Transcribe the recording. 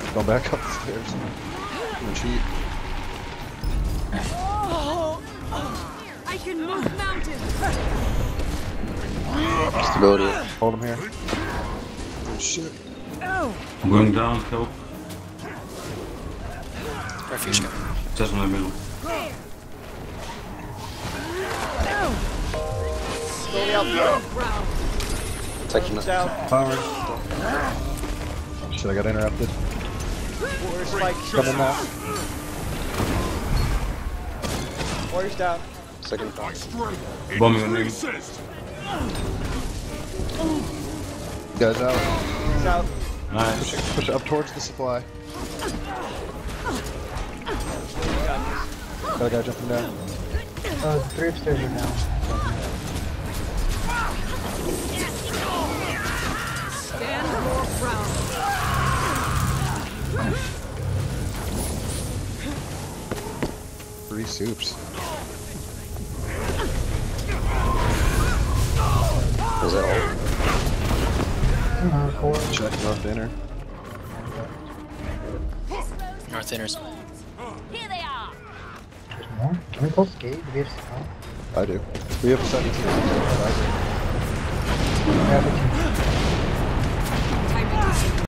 Go back up the stairs. And cheat. I can move mountains. Stability. Hold him here. Oh shit. I'm going down, help. Refuge coming. Just in the middle. Slowly out the Taking it. down. Power. Shit, I got interrupted. Warrior spike. Coming now. Warrior's down. Second. Bombing on him. Guys out. He's out. Nice. Push it up towards the supply. Got a guy jumping down. 3 upstairs are down. Stand your ground. Three soups. Is that all? 4. Check north inner. North inners. Here they are. There's more. Can we pull skate? Do we have snow? I do. We have 17. Yeah, we can.